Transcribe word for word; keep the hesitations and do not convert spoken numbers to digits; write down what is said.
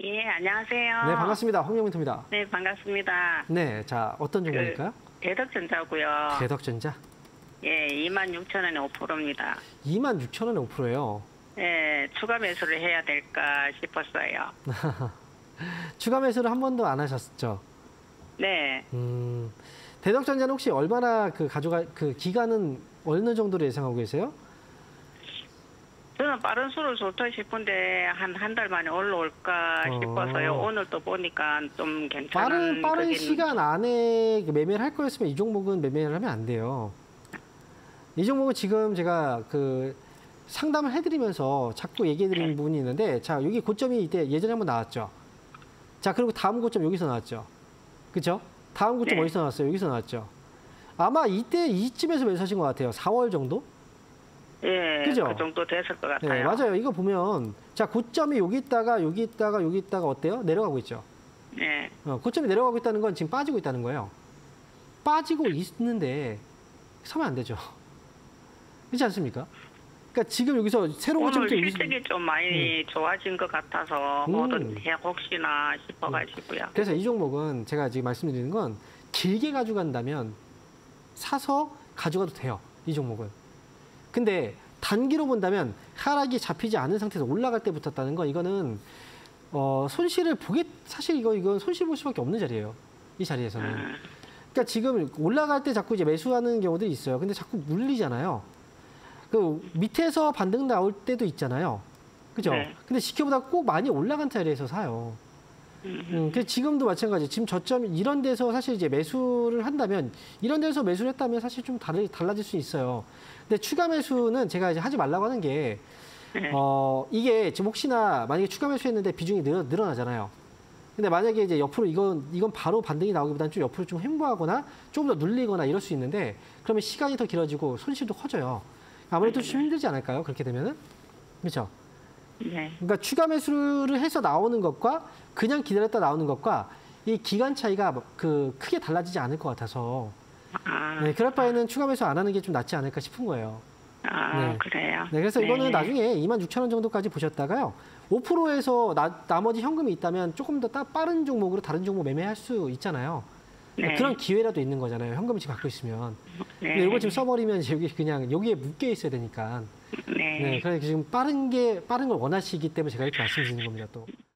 예, 안녕하세요. 네, 반갑습니다. 황영민입니다. 네, 반갑습니다. 네, 자, 어떤 종목일까요? 그, 대덕전자고요. 대덕전자. 예, 이만 육천 원에 오 퍼센트입니다. 이만 육천 원에 오 퍼센트예요. 예, 추가 매수를 해야 될까 싶었어요. 추가 매수를 한 번도 안 하셨죠? 네. 음, 대덕전자는 혹시 얼마나 그 가져가 그 기간은 어느 정도로 예상하고 계세요? 저는 빠른 수를 좋다 싶은데 한 한 달 만에 올라올까 어. 싶어서요. 오늘 또 보니까 좀 괜찮은 빠른 빠른 그게 시간 안에 매매를 할 거였으면 이 종목은 매매를 하면 안 돼요. 이 종목은 지금 제가 그 상담을 해드리면서 자꾸 얘기해드리는 네. 부분이 있는데, 자, 여기 고점이 이때 예전에 한번 나왔죠. 자, 그리고 다음 고점 여기서 나왔죠. 그죠? 다음 고점 네. 어디서 나왔어요? 여기서 나왔죠. 아마 이때 이쯤에서 매수하신 것 같아요. 사월 정도? 예, 그죠? 그 정도 됐을 것 같아요. 네, 맞아요. 이거 보면, 자, 고점이 여기 있다가, 여기 있다가, 여기 있다가 어때요? 내려가고 있죠. 네. 어, 고점이 내려가고 있다는 건 지금 빠지고 있다는 거예요. 빠지고 있는데, 서면 안 되죠. 그렇지 않습니까? 그러니까 지금 여기서 새로운 오늘 고점 실적이 좀 많이 음. 좋아진 것 같아서 음. 뭐든 해 혹시나 싶어가지고요. 그래서 이 종목은 제가 지금 말씀드리는 건 길게 가져간다면 사서 가져가도 돼요. 이 종목은. 근데 단기로 본다면 하락이 잡히지 않은 상태에서 올라갈 때 붙었다는 건 이거는 어, 손실을 보게 사실 이거 이건 손실 볼 수밖에 없는 자리예요. 이 자리에서는. 음. 그러니까 지금 올라갈 때 자꾸 이제 매수하는 경우들이 있어요. 근데 자꾸 물리잖아요. 그 밑에서 반등 나올 때도 있잖아요. 그죠? 네. 근데 지켜보다 꼭 많이 올라간 자리에서 사요. 음, 그래서 지금도 마찬가지. 지금 저점 이런 데서 사실 이제 매수를 한다면 이런 데서 매수를 했다면 사실 좀 다르, 달라질 수 있어요. 근데 추가 매수는 제가 이제 하지 말라고 하는 게 네. 어, 이게 지금 혹시나 만약에 추가 매수했는데 비중이 늘어, 늘어나잖아요. 근데 만약에 이제 옆으로 이건 이건 바로 반등이 나오기보다는 좀 옆으로 좀 횡보하거나 조금 더 눌리거나 이럴 수 있는데 그러면 시간이 더 길어지고 손실도 커져요. 아무래도 좀 힘들지 않을까요? 그렇게 되면은 그렇죠. 네. 그러니까 추가 매수를 해서 나오는 것과 그냥 기다렸다 나오는 것과 이 기간 차이가 그 크게 달라지지 않을 것 같아서 아, 네, 그럴 바에는 추가 매수 안 하는 게 좀 낫지 않을까 싶은 거예요. 아 네. 그래요. 네, 그래서 이거는 네. 나중에 이만 육천 원 정도까지 보셨다가요. 오 퍼센트에서 나, 나머지 현금이 있다면 조금 더 따, 빠른 종목으로 다른 종목 매매할 수 있잖아요. 네. 그런 기회라도 있는 거잖아요. 현금을 지금 갖고 있으면. 네. 근데 이거 지금 써버리면 여기 그냥 여기에 묶여 있어야 되니까. 네. 네, 그래서 지금 빠른 게 빠른 걸 원하시기 때문에 제가 이렇게 말씀드리는 겁니다. 또.